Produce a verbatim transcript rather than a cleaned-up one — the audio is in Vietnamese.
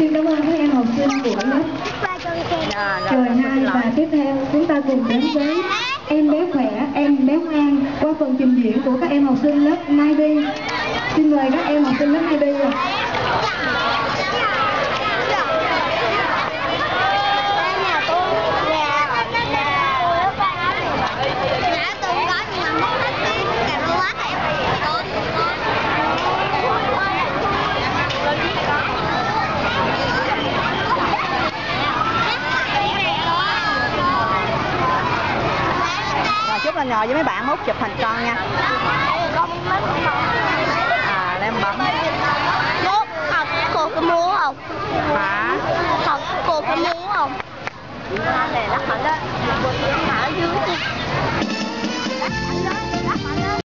Xin cảm ơn các em học sinh của lớp trời hai và tiếp theo chúng ta cùng đến với em bé khỏe, em bé ngoan qua phần trình diễn của các em học sinh lớp hai B. Xin mời các em học sinh lớp hai B. Chúc anh ngồi với mấy bạn mốt chụp hình con nha.